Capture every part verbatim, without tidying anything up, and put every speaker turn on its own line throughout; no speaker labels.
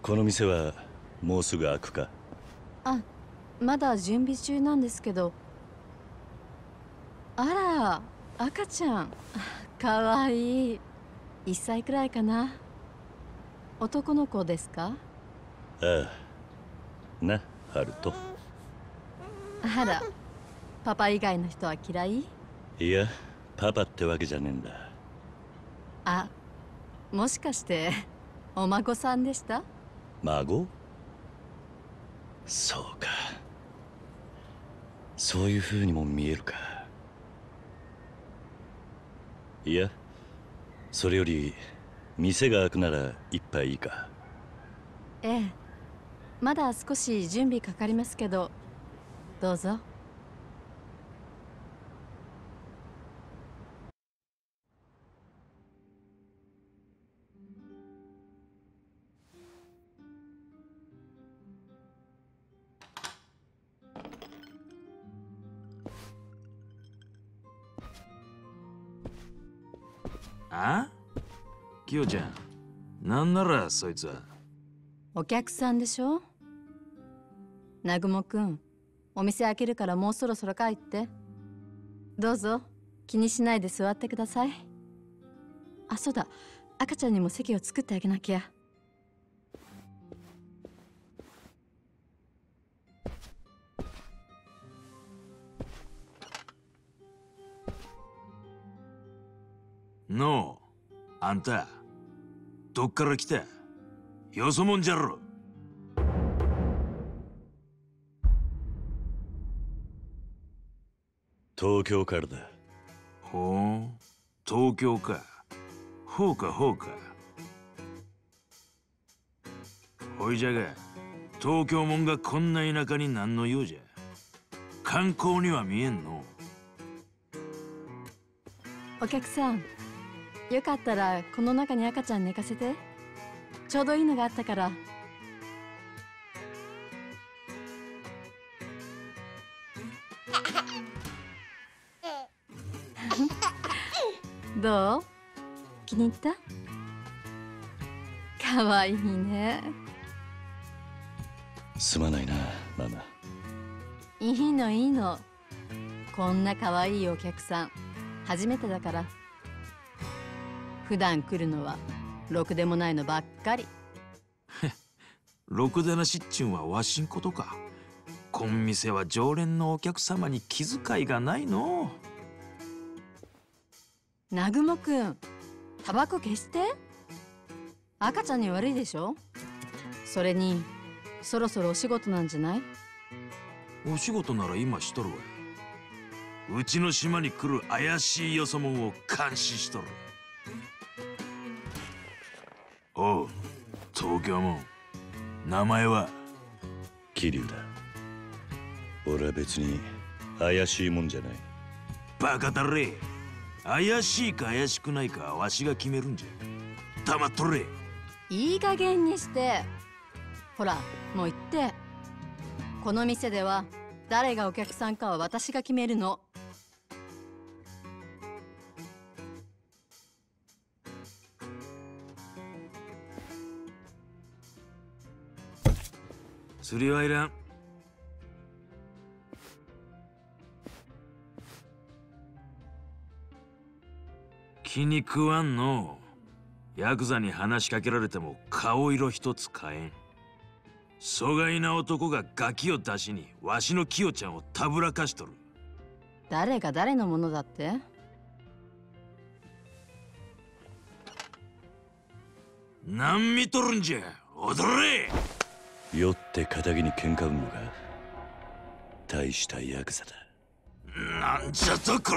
この店はもうすぐ開くか？
あ、まだ準備中なんですけど。あら、赤ちゃん。かわいい。いっさいくらいかな。男の子ですか？
ああ。な、ハルト。
あら、パパ以外の人は嫌い？
いや、パパってわけじゃねえんだ。
あ、もしかしてお孫さんでした？
孫？そうか。そういう風にも見えるか。いや、それより店が開くなら一杯いいか？
ええ、まだ少し準備かかりますけど、どうぞ。
あ？キヨちゃん、なんならそいつは。
お客さんでしょ？南雲くん、お店開けるからもうそろそろ帰って。どうぞ、気にしないで座ってください。あ、そうだ、赤ちゃんにも席を作ってあげなきゃ。
のう、あんた、どっから来た？よそもんじゃろ。
東京からだ。
ほう、東京か。ほうかほうか。ほいじゃが、東京もんがこんな田舎に何の用じゃ。観光には見えんの。
お客さん、よかったらこの中に赤ちゃん寝かせて。ちょうどいいのがあったから。どう？気に入った？かわいいね。
すまないな、ママ。
いいのいいの。こんなかわいいお客さん初めてだから。普段来るのはろくでもないのばっかり。
ろくでなしっちゅんはわしんことか。こん店は常連のお客様に気遣いがないの。
南雲くん、タバコ消して。赤ちゃんに悪いでしょ。それにそろそろお仕事なんじゃない？
お仕事なら今しとるわい。うちの島に来る怪しいよそ者を監視しとる。おう、東京もん、名前は？
桐生だ。俺は別に怪しいもんじゃない。
バカだれ。怪しいか怪しくないかわしが決めるんじゃ。黙っとれ。
いい加減にして。ほら、もう言って。この店では誰がお客さんかは私が決めるの。
釣りはいらん。気に食わんの。ヤクザに話しかけられても顔色一つ変えん。疎外な男がガキを出しにわしのキヨちゃんをたぶらかしとる。
誰が誰のものだって？
何見とるんじゃ、踊れ。
酔って仇に喧嘩売んのか。大したヤクザだ。
なんじゃとこれ。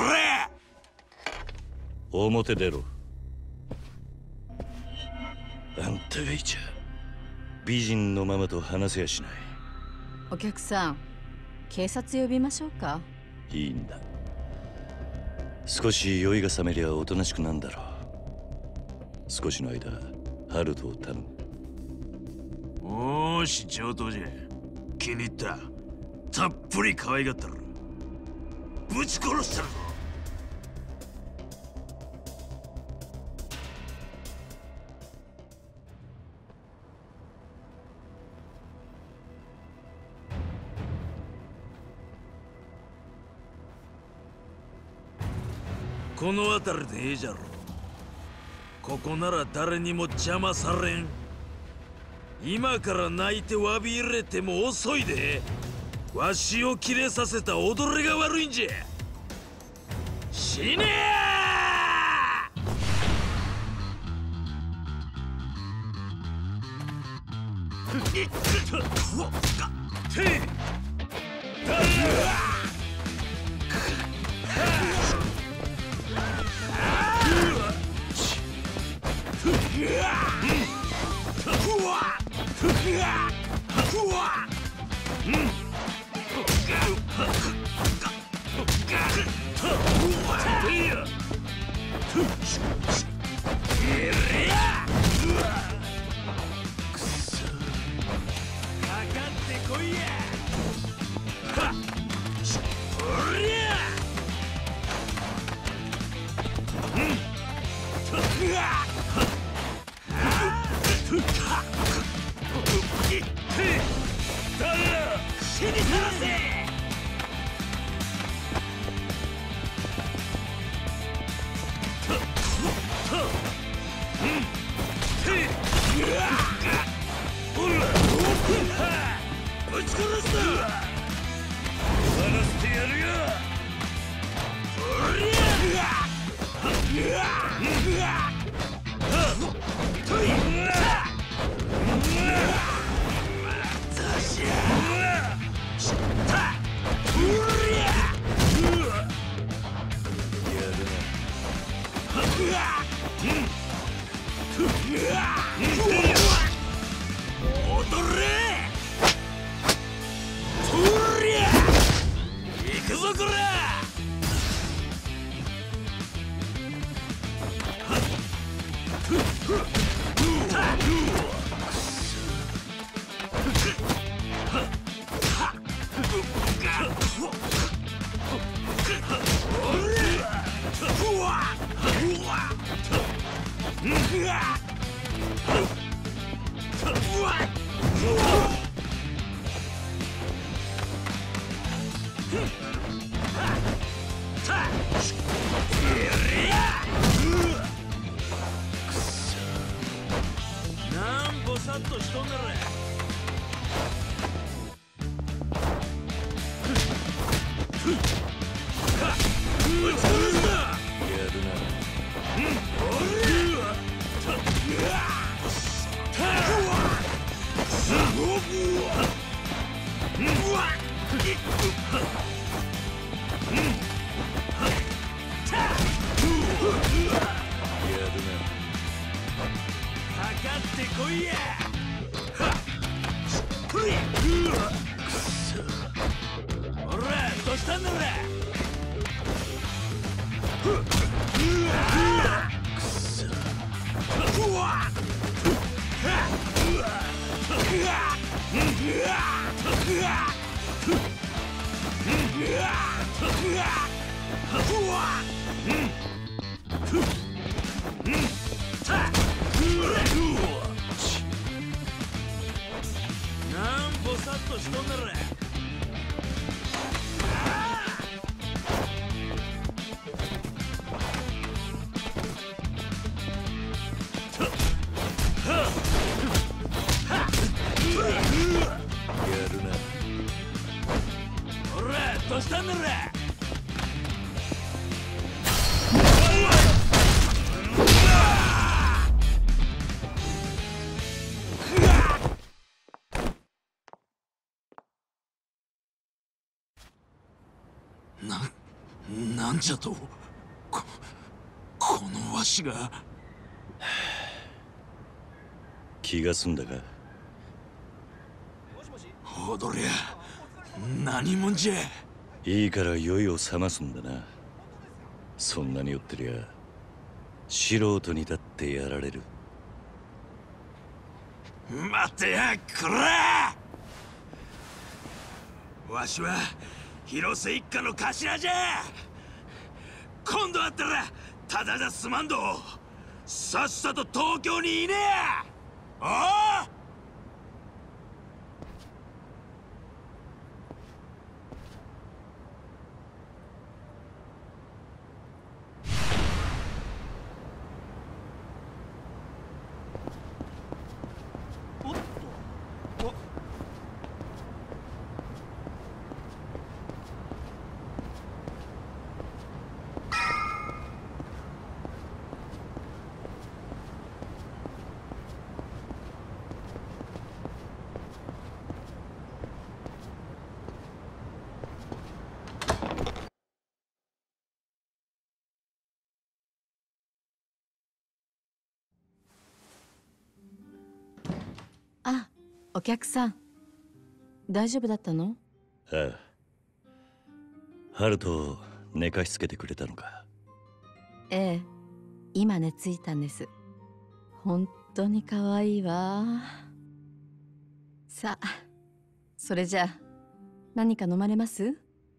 表出ろ。あんたがいちゃ美人のママと話せやしない。
お客さん、警察呼びましょうか？
いいんだ。少し酔いが覚めりゃおとなしくなんだろう。少しの間ハルトを頼む。
おーし、上等じゃ。気に入った。たっぷり可愛がったる。ぶち殺したるぞ。 この辺りでええじゃろ。ここなら誰にも邪魔されん。今から泣いて詫び入れても遅いで。わしをキレさせた踊りが悪いんじゃ。死ねなんぼさっとしとんなら。なんぼさっとしとんなら。どうしたんだろ。な、なんじゃと。こ、このわしが。
気が済んだか。
踊りゃ何もんじゃ。
いいから酔いを覚ますんだな。そんなに酔ってりゃ素人にだってやられる。
待てやこら。わしは広瀬一家の頭じゃ。今度会ったらただじゃ済まんど。さっさと東京にいねえ。ああ。
お客さん、大丈夫だったの？
ああ。ハルトを寝かしつけてくれたのか？
ええ、今寝ついたんです。本当に可愛いわ。さあ、それじゃあ何か飲まれます？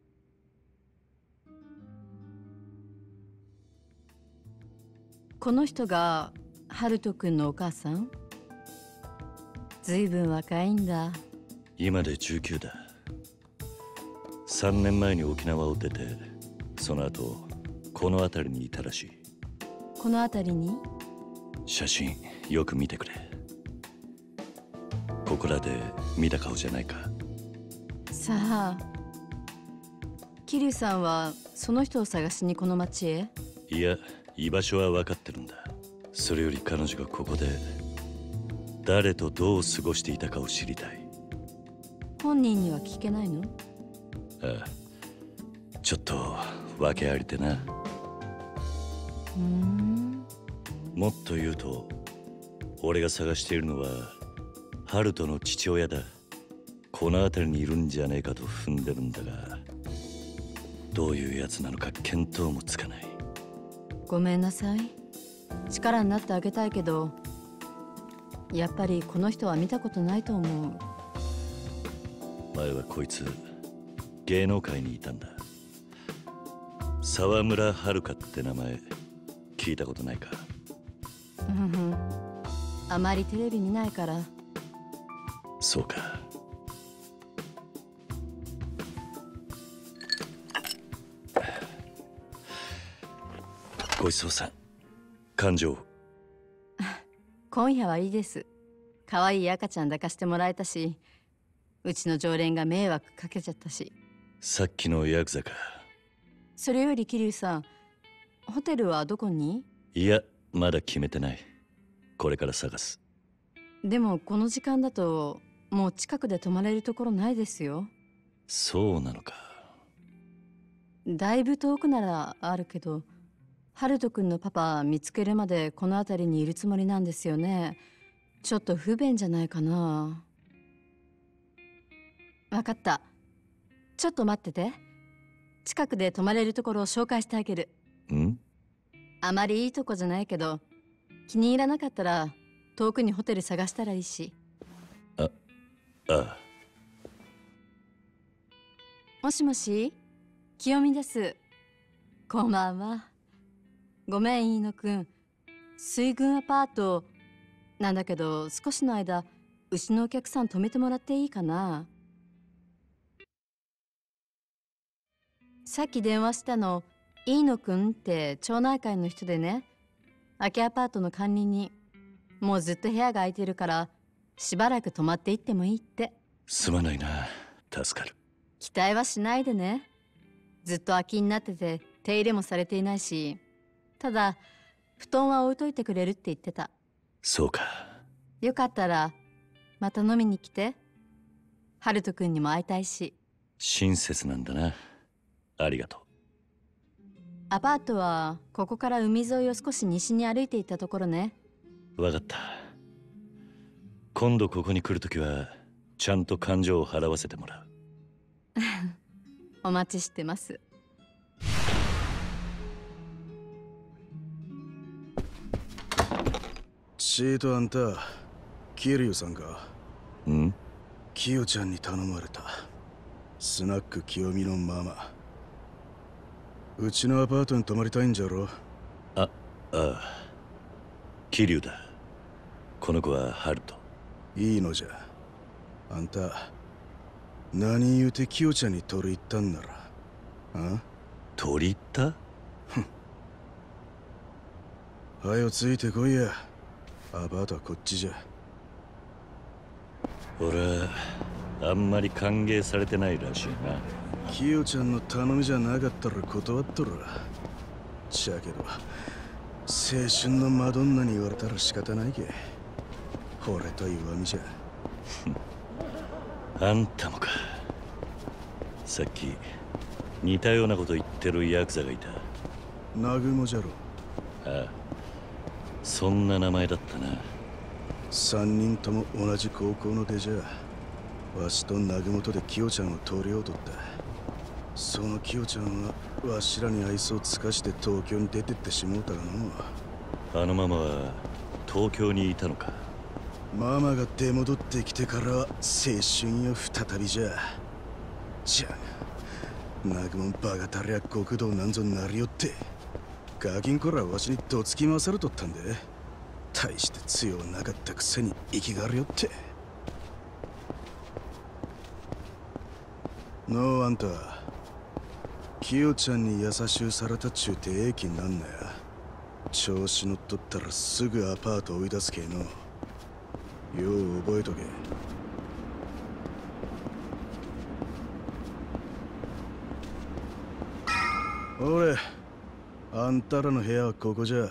この人がハルト君のお母さん？ずいぶん若いんだ。
今でじゅうきゅうだ。さんねんまえに沖縄を出て、その後この辺りにいたらしい。
この辺りに？
写真よく見てくれ。ここらで見た顔じゃないか。
さあ、桐生さんはその人を探しにこの町へ？
いや、居場所は分かってるんだ。それより彼女がここで誰とどう過ごしていたかを知りたい。
本人には聞けないの？
ああ、ちょっと訳ありでな。
うーん。
もっと言うと、俺が探しているのはハルトの父親だ。この辺りにいるんじゃねえかと踏んでるんだが、どういうやつなのか見当もつかない。
ごめんなさい。力になってあげたいけど、やっぱりこの人は見たことないと思う。
前はこいつ芸能界にいたんだ。沢村遥って名前聞いたことないか？
うんうん。あまりテレビ見ないから。
そうか。ごちそうさん。感情。
今夜はいいです。可愛い赤ちゃん抱かしてもらえたし、うちの常連が迷惑かけちゃったし。
さっきのヤクザか？
それより桐生さん、ホテルはどこに？
いや、まだ決めてない。これから探す。
でもこの時間だともう近くで泊まれるところないですよ。
そうなのか。
だいぶ遠くならあるけど、ハルト君のパパ見つけるまでこの辺りにいるつもりなんですよね。ちょっと不便じゃないかな。わかった。ちょっと待ってて。近くで泊まれるところを紹介してあげる。
ん？
あまりいいとこじゃないけど、気に入らなかったら遠くにホテル探したらいいし。
あ、ああ。
もしもし、清美です。こんばんは。ごめん飯野くん、水軍アパートなんだけど、少しの間うちのお客さん泊めてもらっていいかな？さっき電話したの飯野くんって町内会の人でね、空きアパートの管理人。もうずっと部屋が空いてるからしばらく泊まっていってもいいって。
すまないな、助かる。
期待はしないでね。ずっと空きになってて手入れもされていないし、ただ布団は置いといてくれるって言ってた。
そうか。
よかったらまた飲みに来て。ハルト君にも会いたいし。
親切なんだな。ありがとう。
アパートはここから海沿いを少し西に歩いていったところね。
わかった。今度ここに来るときはちゃんと感情を払わせてもらう。
お待ちしてます。
チートあんた、桐生さんか？
ん？
清ちゃんに頼まれた。スナック清美のママ。うちのアパートに泊まりたいんじゃろ？
あ、ああ。桐生だ。この子はハルト。
いいのじゃ。あんた、何言うて清ちゃんに取り入ったんなら。あ？
取り入った？
はよついてこいや。アパートはこっちじゃ。
俺はあんまり歓迎されてないらしいな。
清ちゃんの頼みじゃなかったら断っとるわ。じゃけど青春のマドンナに言われたら仕方ないけ。惚れた弱みじゃ。
あんたもか。さっき似たようなこと言ってるヤクザがいた。
南雲じゃろ。
ああ、そんな名前だったな。
三人とも同じ高校の出じゃ、わしと南雲とでキヨちゃんを取りようとった。そのキヨちゃんはわしらに愛想を尽かして東京に出てってしもうたがの。
あのママは東京にいたのか。
ママが出戻ってきてからは青春よ再びじゃ。じゃあ南雲バカたりゃ極道なんぞなりよって、ガキンコらわしにどつき回されとったんで、大して強なかったくせに生きがるよって。のうあんた、キヨちゃんに優しゅうされたっちゅうてええ気になんなや。調子乗っとったらすぐアパート追い出すけえの。よう覚えとけ。俺、あんたらの部屋はここじゃ。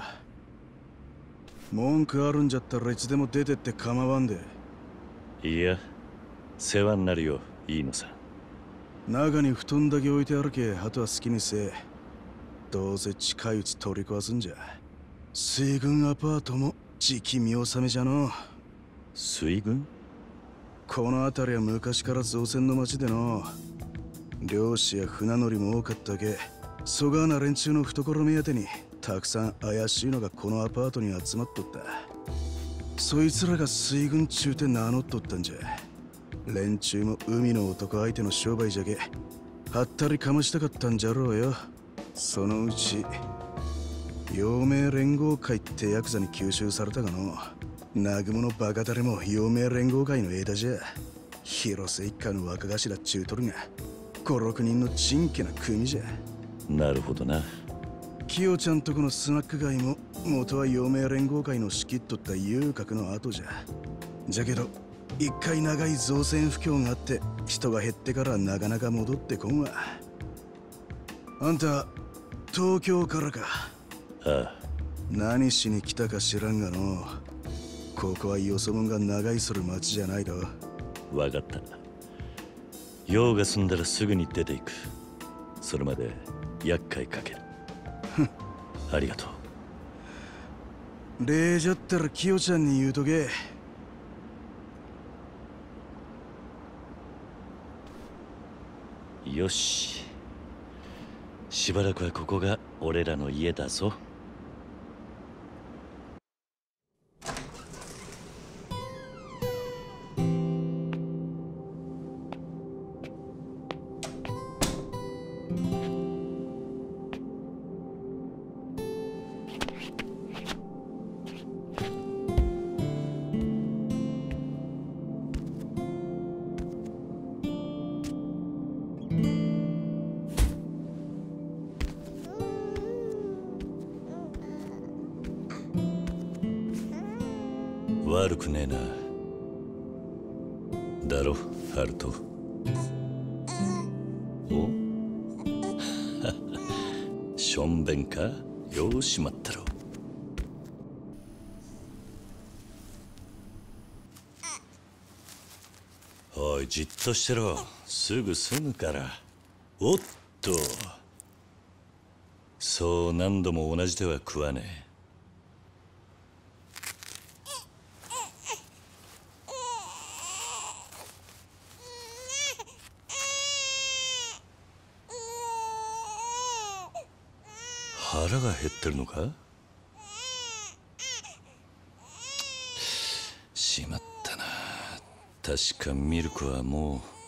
文句あるんじゃったらいつでも出てって構わんで。
いや、世話になるよ、いいのさ。
中に布団だけ置いてあるけ、あとは好きにせえ。どうせ近いうち取り壊すんじゃ。水軍アパートも時期見納めじゃの。
水軍？
この辺りは昔から造船の町での。漁師や船乗りも多かったけ、そがーな連中の懐目当てにたくさん怪しいのがこのアパートに集まっとった。そいつらが水軍中って名乗っとったんじゃ。連中も海の男相手の商売じゃけ、はったりかましたかったんじゃろうよ。そのうち陽明連合会ってヤクザに吸収されたがの。南雲のバカ誰も陽明連合会の枝じゃ。広瀬一家の若頭中取るが五六人のちんけな組じゃ。
なるほどな。
キヨちゃんとこのスナック街も元は陽明連合会の仕切っとった遊郭の後じゃ。じゃけど一回長い造船不況があって人が減ってからなかなか戻ってこんわ。あんた東京からか。
ああ。
何しに来たか知らんがの。ここはよそ者が長居する町じゃないだ。
わかった。用が済んだらすぐに出ていく。それまで厄介かける。ありがと
う。礼じゃったらキヨちゃんに言うとけ。
よし。しばらくはここが俺らの家だぞ。悪くねえな。だろ、ハルト。おしょんべんか。ようしまったろ。おい、じっとしてろ。すぐ済むから。おっと、そう何度も同じ手は食わねえ。腹が減ってるのか。しまったな。確かミルクはもう